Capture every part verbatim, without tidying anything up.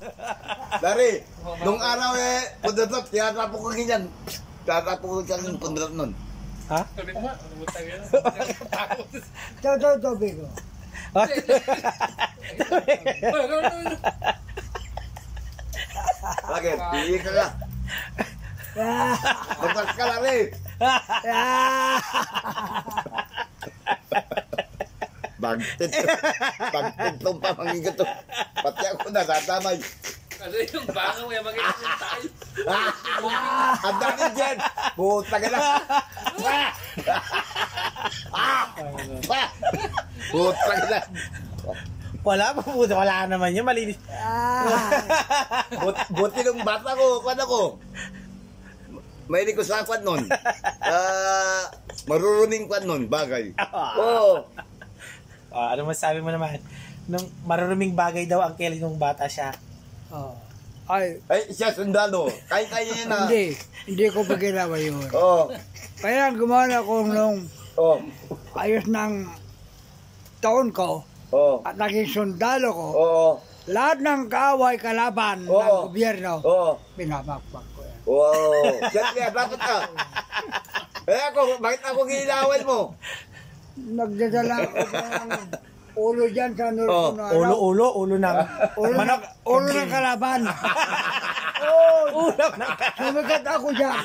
Dari, nung araw eh, pundot, tinatapo ko ganyan. Tinatapo ko ganyan pundot nun. Ha? Ito, ito, ito, Bigo. Bakit? Pili ka ka. Magpas ka lang rin. Bagtit. Bagtit itong pamangin ko. Pati ako natatamay. Ano yung banga mo yung mag-iisip tayo? Ang dami dyan. Buta ka na. Buta ka na. Wala pa po. Wala naman yun. Malinis. But, buti nung bata ko. Kwan ako. Mahilig ko sa kwan nun. Uh, maruruning kwan nun. Bagay. Oo. Oh, ano masabi mo naman? Nung maruruming bagay daw ang Kelly nung bata siya. Oh. Ay, Ay, siya sundalo. Kaya-kaya niya na. hindi. Hindi ko pa ginawa yun. Oo. Kaya gumawa ko nung Oo. ayos ng taon ko Oo. at naging sundalo ko. Oo. Lahat ng kaaway kalaban Oo. ng gobyerno, Oo. pinapakpak ko yan. Wow. Siyempre, bakit ka? Eh ako, bakit ako ginawan mo? Nagdadala ako ng ulo dyan sa Oh, nurko na Ulo, ulo, ulo ng Ulo, manok. ng, ulo ng kalaban. oh, Ulo ng sumikat ako dyan.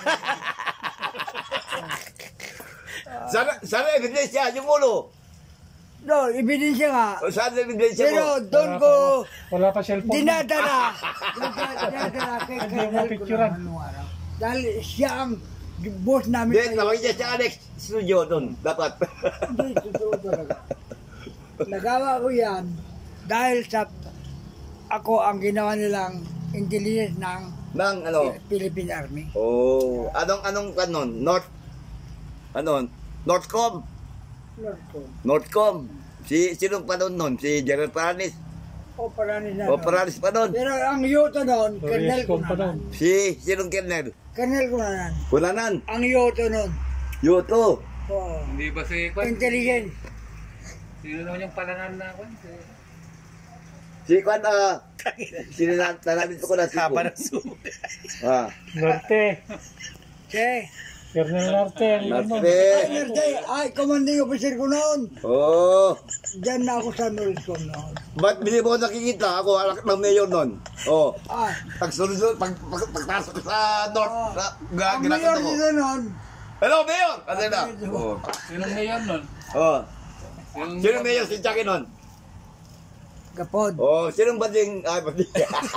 Sana, sana ebidensya, yung ulo. No, ebidensya nga. O, Sana ebidensya Pero mo. doon ko Wala pa cellphone. dinadala. Dinadala kay Hindi mo Colonel mapicturean. Kunanuara. Dahil siya ang boss namin. Hindi, tawag niya si Alex Studio doon. Dapat. Hindi, totoo talaga. Nagawa ko yan dahil sa ako ang ginawa nilang intelligence ng Nang ano? Philippine Army. Oh, anong anong kanon? North ano? Northcom. Lordco. Northcom. Si sinong pa doon nun? Si General Paranis. O paranis na O doon. Paranis pa doon. Pero ang yuto doon, Colonel Yes, pa doon. Kunanan. Si sinong Colonel? Colonel Kunanan. Kunanan. Ang yuto noon. Yuto. Oh, Hindi ba si Kwan? intelligence. Sino naman yung palanan na Kwan? Si Kwan ah. Sino na tanamit ko na si haba Kwan. ng sumo. Ah. Norte. Che. Colonel Norte. ang ano. Norte. Ay, Nerde, ay, commanding officer ko noon. Oh. Diyan na ako sa Northcom noon. Ba't hindi mo nakikita? Ako anak ng mayor nun. Oh. Ah, Pagsunod-sunod, pag, pag, pagpasok sa North, Oh. na, ang ginaganda mayor ko. dito noon, Hello, Mayor! Ano na? Oh. Sinong mayor nun? Oh. Yung Sino Mayor? Si Chucky nun? Gapod. Oh, sinong bading? Ay, bading.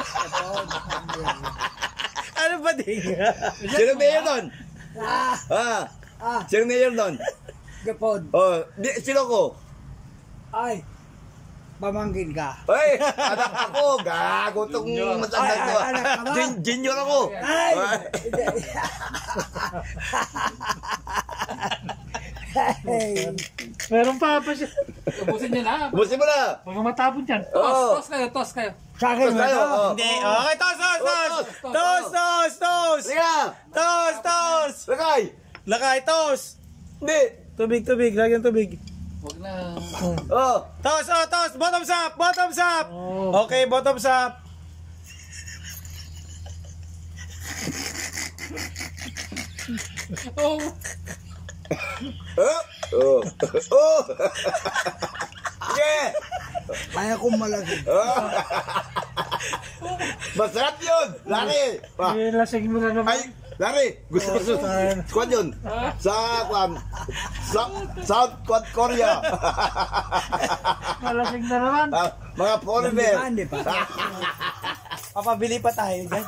Ano ba din? Sino Mayor nun? Ah, Ah, ah, sino Mayor nun? Gapod. Oh, di, sino ko? Ay, pamangkin ka. Ay, anak ako. Gago tong matanda Ay, ko. ay, anak ka ba? Jun- Junior ako. Ay! Ay! Meron pa pa siya. ubusin niyo na. Busin mo na. Huwag kang matapon dyan. Tos, Oh. tos kayo, tos kayo. Sa akin Tos ba tayo, ito? oh. Hindi. Okay, tos, tos, tos! tos, Tos, tos, tos! Sige na. Tos, tos! Lagay. Lakay, tos! Hindi. Tubig, tubig. Lagyan tubig. Huwag na. Oh. Tos, oh, tos! Bottoms up! Bottoms up! Oh. Okay, bottoms up! Oh, Oh. Oh. Oh. Yeah. Kaya kong malasig. Oh. Masarap yun. Lari. Ah. Eh, lasing mo na naman. Ay, Lari, gusto ko sa squad yun. Sa, kwan, sa South Korea. Malasing na naman. Ah, mga foreigner. Hindi pa, hindi pa. Papabili pa tayo dyan.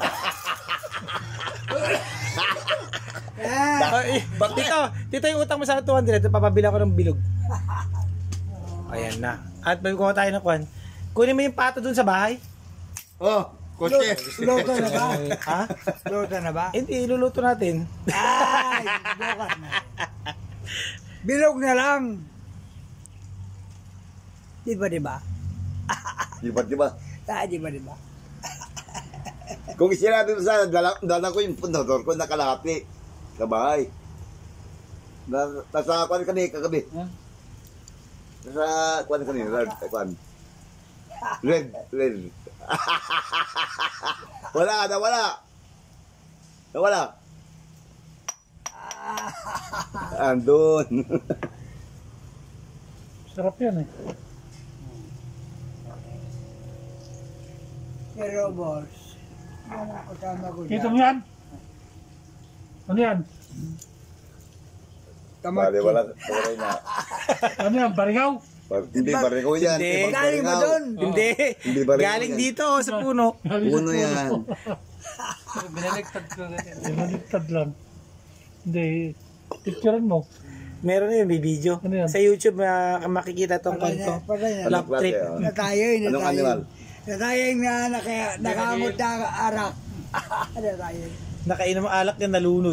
Ah, Ay, tito, tito yung utang mo sa two hundred, papabili ako ng bilog. Ayan na. At magkuha tayo ng kwan. Kunin mo yung pato dun sa bahay. Oh, kotse. Luto na ba? Ha? Luto na ba? Hindi, iluluto natin. Ay, bukas na. Bilog na lang. Di ba, di ba? Di ba, di ba? Ah, di ba, di ba? Kung isira natin sa dala, dala ko yung pundador ko nakalapit sa bahay. Na, nasa kwan kami kagabi. Huh? Nasa kwan kami, red, kwan. Red, red. Wala, nawala. Nawala. Andun. Sarap yan eh. Pero boss, yan ang kasama ko Kita mo dyan. yan? Ano yan? Kamatsi. Bale, wala. Wala na. Ano yan? Barigaw? Bar- Hindi, bariko yan. Hindi. Ibang Galing mo barikaw. doon. Hindi. Hindi ba rin Galing yan? dito sa puno. Uno yan. Binaligtad ko na yan. Binaligtad lang. Hindi. Picturean mo. Meron yun, may video. Ano yan? Sa YouTube uh, makikita tong Patay kwento. na, patay na. Wala trip. Klase, ah. Na tayo, na Anong tayo. animal? Na tayo na naka, nakamot na arak. Na tayo. Nakainom ang alak niya, nalunod.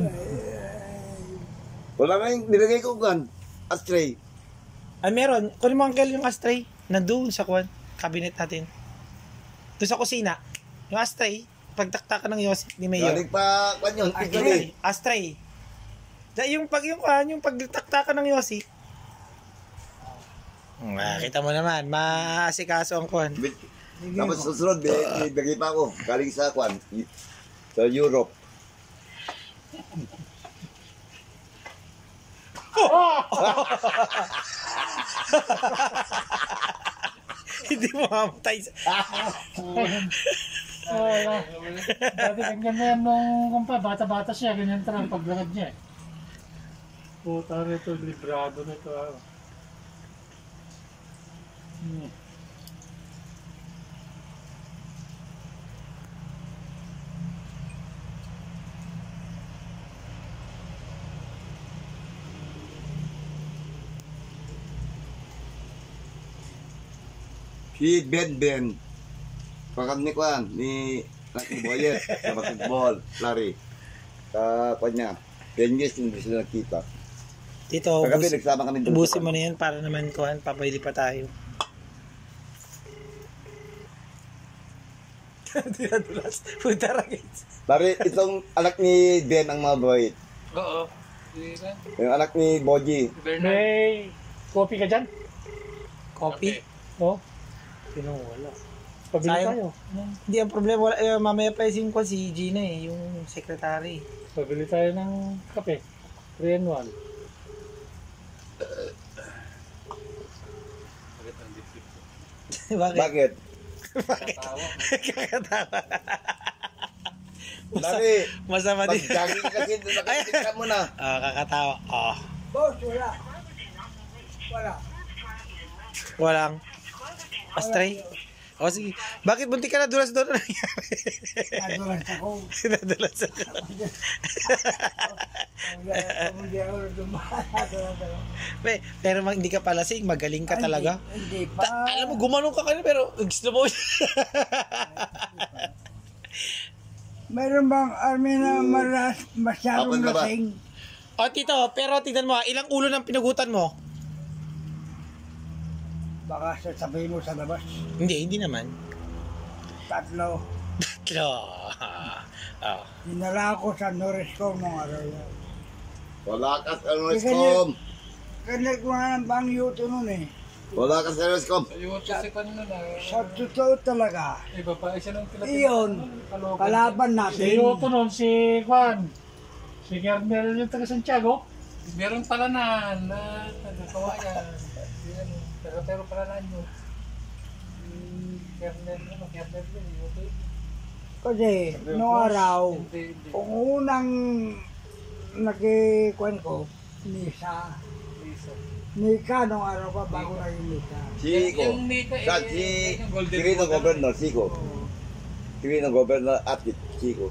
Wala na yung nilagay ko kan. Astray. Ay, meron. Kunin mo uncle yung ashtray. Nandun sa kwan. Cabinet natin. Doon sa kusina. Yung ashtray. Pagtaktakan ng Yossi ni Mayor. Galing pa, kwan yun. Ashtray. Ashtray. Da, yung pag yung kwan, yung pagtaktakan ng Yossi. Ah, kita mo naman, maasikaso ang kwan. Tapos susunod, may nilagay pa ako. Galing sa kwan. Sa Europe. Hindi mo mamatay. Wala. Dati ganyan na yan nung kumpa. Bata-bata siya. Ganyan talagang paglakad niya eh. Puta nito. Librado nito. ah. Hmm. Si Ben Ben. Pakat ni kwan. Ni Lucky Boyet. Sa basketball. Larry. Sa kwan niya. ten years hindi sila nakita. Dito, Kagabi ubus, nagsama kami doon. ubusin mo na yan para naman kwan, papayli pa tayo. Dinadulas. Punta ragit. Larry, itong anak ni Ben ang mabait. Oo. Hindi na. Yung anak ni Boji. Bernard. May copy ka dyan? Copy. Oo. Sino wala? Pabili Sayang. tayo. Hindi ang problema, wala, eh, mamaya pa yung kwan si Gina eh, yung secretary. Pabili tayo ng kape. three in one. Bakit? Bakit? Kakatawa. Larry, Masama din. pag-jogging kasi nakikita mo na. Ah, kakatawa. Ah, Boss, wala. Wala. walang astray. O sige, bakit bunti ka na dulas doon? Ano nangyari? Nadulas ako. Nadulas ako. Hindi ako dumaan. Nadulas ako. Pe- Pero mag, hindi ka palasing, magaling ka talaga. Hindi pa. Ta- alam mo, gumanong ka kanina pero slow motion. Mayroon bang army na maras, masyadong Apat na ba? lasing? O tito, pero tignan mo, ah, ilang ulo ng pinugutan mo? Baka sasabihin mo sa labas. Hindi, hindi naman. Tatlo. Tatlo. Oh. Dinala ako sa Noriscom nung araw yan. Wala ka sa Kasi Rescom. Kanag ko nga ng bangyo ito nun eh. Wala ka sa Rescom. Ayun, kasi kanina na. Sa totoo talaga. Iba pa, isa ng tilapia. Iyon, kalaban Si natin. Yoto nun, si Juan. Si Kernel yung taga Santiago. Meron pala na, na, nagkakawa yan. Yan, pero pero pala na nyo. Kernel, ano, Kernel yun, yun. Kasi nung araw, Hindi, hindi. kung unang nakikwan ko, Nisa. Isa. Nika nung araw pa bago naging Nika. Siko. Yung Nika, eh, Sa si yung golden Quirino ball. Governor, Siko. Quirino Governor at Siko.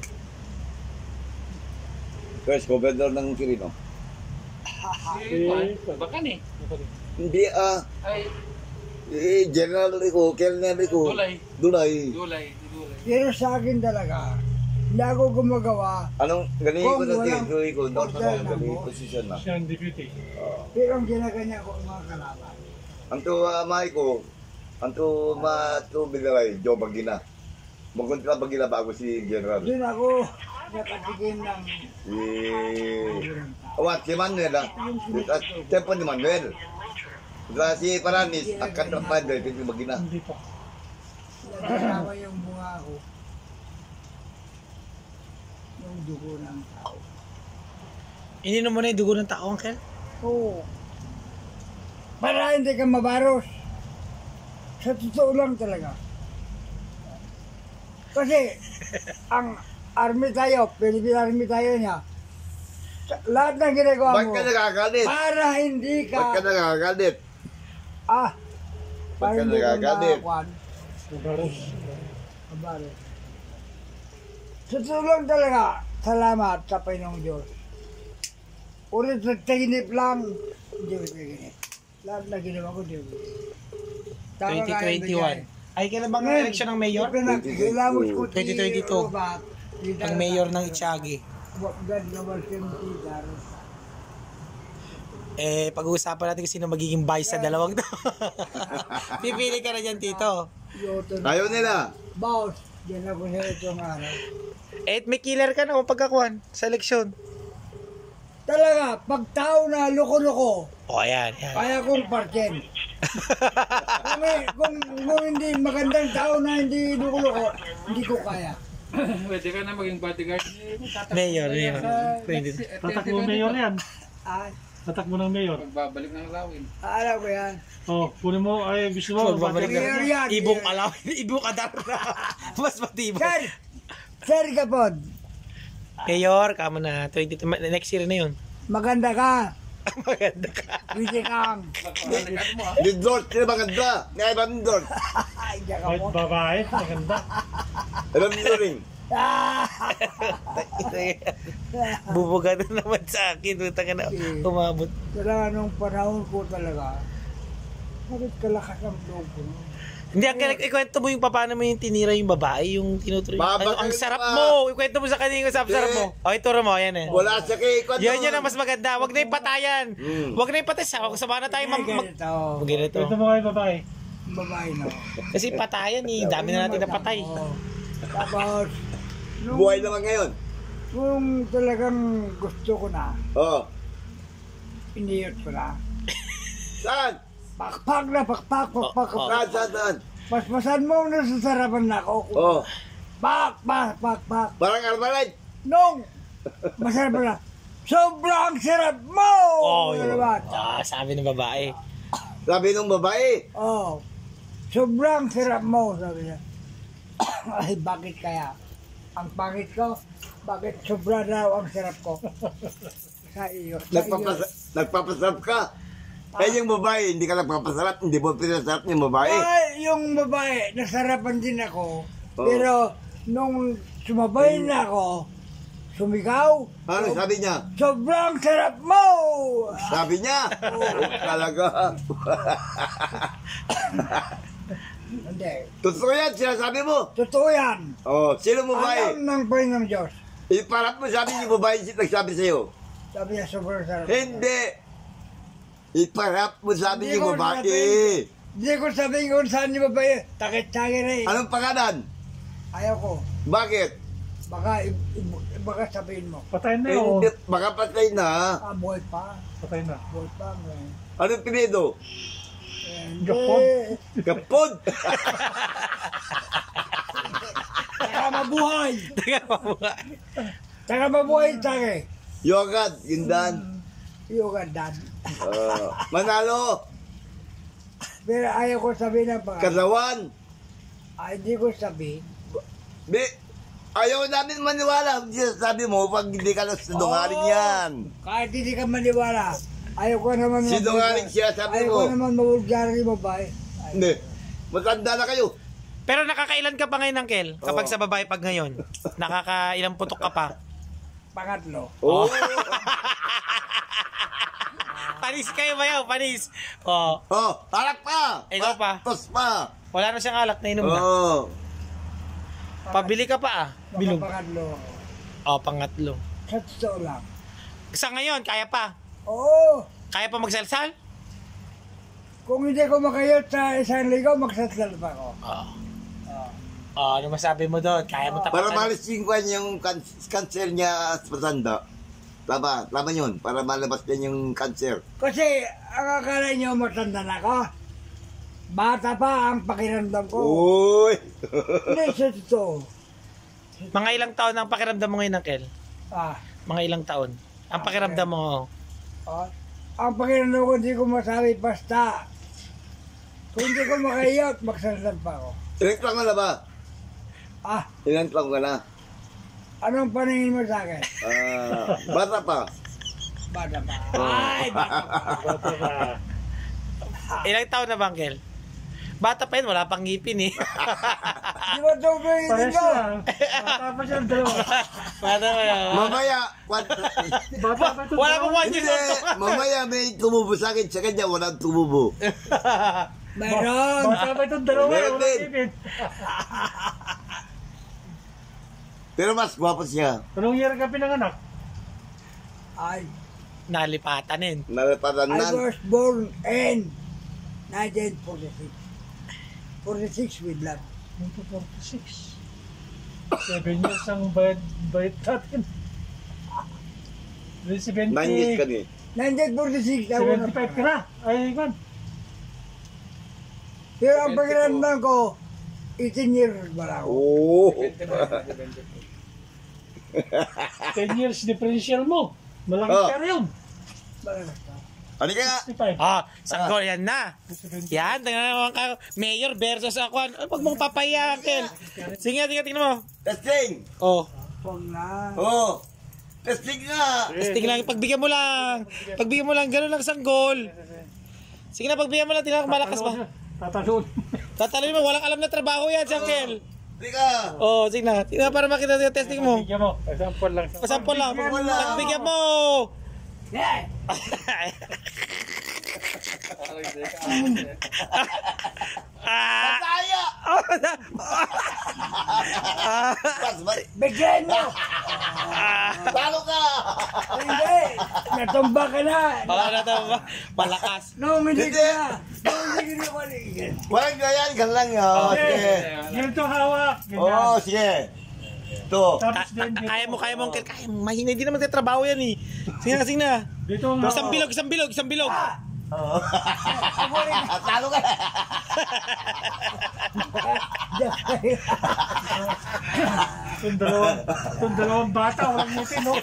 First Governor ng Quirino. Si Juan, Bakan eh. Hindi ah, Ay, eh, General Rico, Colonel Rico. Dulay. Dulay. Dulay, di Dulay. Pero sa akin talaga, hindi ako gumagawa. Anong galing ko Kung na walang Tito Rico, no? order na Galing mo. position na. Siya ang deputy. Pero ang ginaganyan ko ang mga kalaban. Ang to uh, mahi ko, ang to ma to bilay, Joe Bagina. Magkontra Bagina bago si General. Doon ako nakatigim ng Si Awat, si Manuel ah. At tempo ni Manuel. Saka si Paranis, akat ng Padre, si Bagina. Hindi pa. kasama yung bunga ko. Yung dugo ng tao. Ininom mo na yung dugo ng tao, Uncle? Oo. Para hindi ka mabaros. Sa totoo lang talaga. Kasi, ang army tayo, Philippine Army tayo niya, lahat ng ginagawa Ba't mo, ka nagagalit? para hindi ka, Ba't ka nagagalit? ah, Ba't para ka hindi ka nagagalit? makakuan. Mabaros. Mabaros. Sa totoo lang talaga, salamat sa Panginoong Diyos. Ulit sa taginip lang, hindi ko taginip. Lahat na ginawa ko, hindi ko. twenty twenty-one. Ay, kailan bang ang eleksyon ng mayor? twenty twenty-two. Ang mayor ng Itiagi. Eh, pag-uusapan natin kung sino magiging vice sa dalawang to. Pipili ka na dyan, Tito. Ayaw nila. Boss, yan ako sa itong araw. Eh, may killer ka na o pagkakuhan sa eleksyon. Talaga, pag tao na loko-loko, O, ayan, ayan. kaya kong parken. kung, kung, kung hindi magandang tao na hindi loko-loko, hindi ko kaya. Pwede ka na maging bodyguard. Mayor, mayor. Pwede. Tatakbo ng mayor yan. Ah, Tatakbo ng mayor. Pagbabalik ng lawin. alam ko yan. Oh, kunin mo, ay gusto mo. Magbabalik Mayor yan. na. Ibong alaw. Ibong adar na. Mas matibay. Sir, Sir Kapod, Mayor, kamo na. twenty, next year na yun. maganda ka. Maganda ka. Wisi kang. Pagpapalikan mo ah. Lindort, sila maganda. Nga iba Lindort. Ay, diyan ka Kahit mo. babae, maganda. Alam nyo rin. Ah! Bubuga na naman sa akin. Tuta ka na umabot. Talaga nung panahon ko talaga, bakit kalakas ang loob ko? Hindi, ang kaya ikwento mo yung paano mo yung tinira yung babae, yung tinutuloy. Baba Ano, ang ka sarap pa. mo. Ikwento mo sa kanina yung sarap-sarap mo. O, ituro mo. Yan eh. Wala sa kay Kwan. Yan yan ang mas maganda. Huwag na yung patayan. Mm. Huwag na yung patay. Huwag sama na tayo. Ay, Mag- mag- ganito. Huwag ganito. Ito mo kayo babae. Babae na. Kasi patayan eh. Dami na natin na patay. Oo. Tapos, nung, Buhay naman ngayon. nung talagang gusto ko na, Oh. iniyot ko na. Saan? Pakpak na, pakpak, pakpak, Oh, oh. pakpak. Saan, saan, saan? Paspasan mo na sa sarapan na ako. Oh. Pak, pak, pak, pak. Parang Armalite. Nung, masarap na. Sobrang sarap mo! Oh, Ano yun. naman? Ah, sabi ng babae. Sabi nung babae. Oh, sobrang sarap mo, sabi niya. Ay, bakit kaya? Ang pangit ko, bakit sobra daw ang sarap ko? Sa iyo, sa iyo. Nagpapas nagpapasarap ka. Eh yung babae, hindi ka nagpapasarap. Hindi mo pinasarap yung babae. Ay, yung babae, nasarapan din ako. Oo. Pero, nung sumabay na ako, sumigaw, Ano sabi niya? sobrang sarap mo! Sabi niya. Oh, talaga. Hindi. Totoo yan, sinasabi mo. Totoo yan. Oh, sino babae? Alam ng Panginoong Diyos. Iparap mo sabi yung babae nagsabi sa'yo. Sabi niya, sobrang sarap. Hindi. Iparap mo sabi Hindi yung ko babae. sabihin. Hindi ko sabihin kung saan yung babae. Takit-takit na eh. Anong pangalan? Ayaw ko. Bakit? Baka, i- i- baka sabihin mo. Patay na yun. Hindi, baka patay na. Ah, buhay pa. Patay na. Buhay pa. ngayon. Anong pinido? Hindi. Gapon. Kapod. Taka mabuhay. Teka, mabuhay. Taka mabuhay, take. Yogad, Gindan. Yung gandan. Uh, Manalo. Pero ayaw ko sabihin ng pangalan. Kasawan. Ay, hindi ko sabihin. Di, ayaw namin maniwala. Sabi mo, pag hindi ka lang sinungaling Oo. yan. Kahit hindi ka maniwala. Ayaw ko naman Sinungaling siya, sabi ayaw mo. ko naman mawulgar yung babae. Ay, Hindi. Matanda na kayo. Pero nakakailan ka pa ngayon, Uncle? Kapag Oo. sa babae pag ngayon? Nakakailang putok ka pa? pangatlo. Oh. Panis kayo ba yun? Panis. Oh. Oh, harap pa. Ikaw pa. Tos pa. Wala na siyang alak na inom na. Oh. Pabili ka pa ah. Baka Bilog. pangatlo. Oh, pangatlo. Sa totoo lang. Sa ngayon, kaya pa. Oo. Kaya pa magsalsal? Kung hindi ko makayot sa isang ligaw, magsasal pa ako. Oo. Oo. Oh, ano masabi mo doon? Kaya mo Para tapatan? malis yung kwan yung kan- cancer niya sa matanda. Tama, tama yun. Para malabas din yung cancer. Kasi ang akala nyo matanda na ako. bata pa ang pakiramdam ko. Uy! Hindi, sa totoo. Mga ilang taon ang pakiramdam mo ngayon, Uncle? Ah, Mga ilang taon? Ang pakiramdam mo. ah, ang pakiramdam ko, hindi ko masabi basta. Kung hindi ko makaiyak, magsasalan pa ako. Ilang taon ka na ba? Ah, Ilang taon ka na? anong paningin mo sa akin? Ah, bata pa. Bata pa. Ay, bata pa. Bata ka. Ilang taon na ba, Uncle? Bata pa yun, wala pang ngipin eh. Di ba ito ba yung Parehas ikaw? lang. Bata pa siya, dalawa. Bata pa yun. Mamaya, what, Bata pa ito. Wala pang one hindi, years old. mamaya may tumubo sa akin, sa kanya walang tumubo. Mayroon. Bata pa itong dalawa. Meron Wala din. ipin. Pero mas gwapo siya. Anong year ka pinanganak? Ay, Nalipatanin. I Narapatanan. was born in nineteen forty-six. forty-six with love. nineteen forty-six. Seven years ang bayad, bayad natin. seventy, Nine years ka ni. nineteen forty-six, ako na. seventy-five ka na. Ay, man. Pero ang pakiramdam ko, eighteen years ba lang ako? Oo. ten years differential mo. Malaki Oh. ka rin. Malakas na. Ano ka nga? sixty-five. Ah, sanggol yan na. Yan, tingnan naman ka. Mayor versus ako. Ano, Huwag mong papaya, Uncle. Sige nga, tingnan, tingnan mo. Testing! Oh. Huwag na. Oo. Testing nga! Testing lang, pagbigyan mo lang. Pagbigyan mo lang, gano'n lang sanggol. Sige na, pagbigyan mo lang, tingnan ko malakas ba. Tatalon. Tatalon mo, walang alam na trabaho yan, si Uncle. Hindi ka! Oh, sige na. Tingnan para makita yung testing mo. Bigyan mo. Example lang. Pasample lang. Pagbigyan mo lang. Pagbigyan mo. Yeah. Ah! Kaya! Oh, na- Ah! Mas, mas, Bigyan mo! talo ka! Hindi! Natumba ka na! Oh, na to ba? Malakas. No, hindi Hindi. ka na! No, hindi ka na maligyan. Walang ganyan, ganun lang yun. Oh, sige. Ganito hawak. Oo, Ganyan. oh, sige. Ito. Tapos Ka- din ka- dito. kaya mo, kaya mo, Uncle. Kaya mo. Mahina, hindi naman trabaho yan eh. Sige na, sige na. Dito ang Isang bilog, isang bilog, isang bilog. Oo. Talo ka! Itong dalawang, itong dalawang bata. Walang ngipin, no?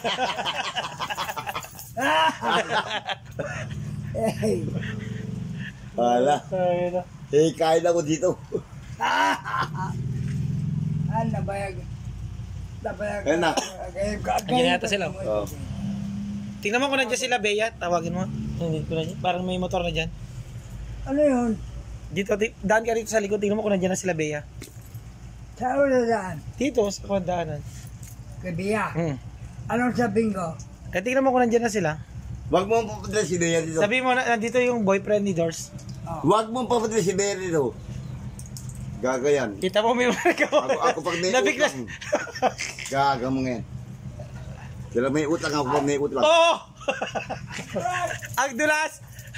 Eh, Wala. Kaya na. Eh, kain ako dito. ah, nabayag. Nabayag. Ayun na. Andiyan yata sila. Oh. Tingnan mo kung nandiyan sila, Bea. Tawagin mo. Hindi ko na dyan. Parang may motor na dyan. Ano yun? Dito, di- daan ka rito sa likod. Tingnan mo kung nandiyan na sila, Bea. Saan mo na daan? Dito, sa kawandaanan. Kabiya. Hmm. Anong sabihin ko? Kaya tingnan mo kung nandiyan na sila. Huwag mo papadala si Bea dito. Sabi mo, na, nandito yung boyfriend ni Doors. Huwag mo papadala si Bea dito. Gagayan. Kita mo may mga Ako, ako pag may Nabiglas. utang. Gaga mo ngayon. Sila may utang, ako pag may utang. Oh! Ang dulas!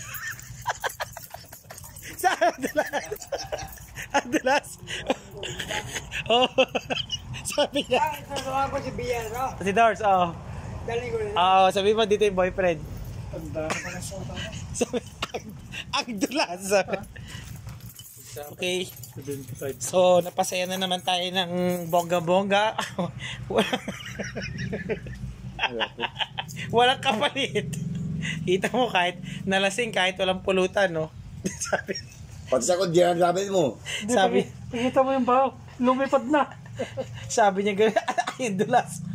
Saan ang dulas? Ang dulas! Oh! Sabi niya. Ah, sasawa ko si Bia, no? Si Doors, oh. Dali ko na. Oo, sabi mo dito yung boyfriend. Tanda ka na sa utang mo. Sabi, ang, ang dulas. Sabi. Okay. seventy-five. So, napasaya na naman tayo ng bongga-bongga. Walang kapalit. Kita mo kahit nalasing, kahit walang pulutan, no? Sabi, Pati sa kundyan, sabi mo. sabi, Pakita mo yung baho. Lumipad na. sabi niya gano'n, ay, ang dulas.